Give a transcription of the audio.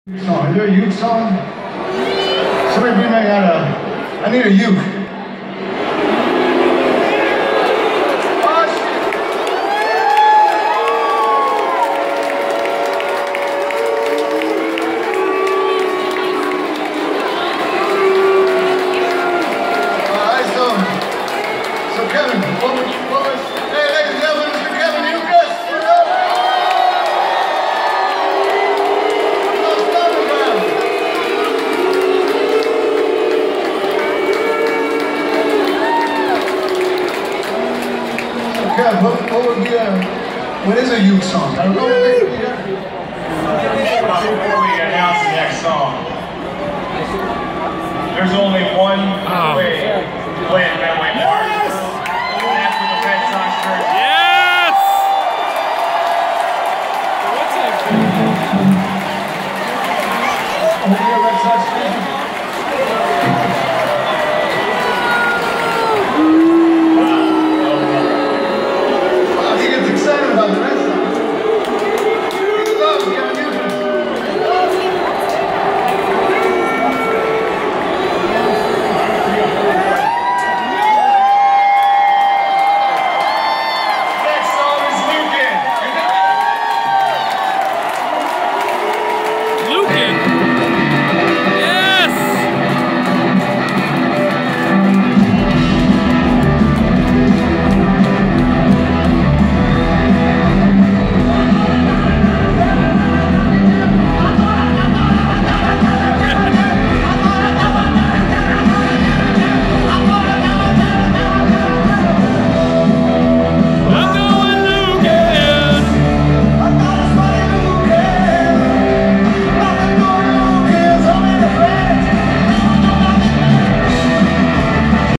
Song. Is there a uke song? Somebody bring me out I need a uke. Kevin, hey, ladies and gentlemen, Mr. Kevin Eucas. Kev, what would be what is a uke song? I don't know. Before we announce the next song, there's only one way to play it that way, Mark. Yes! Red Sox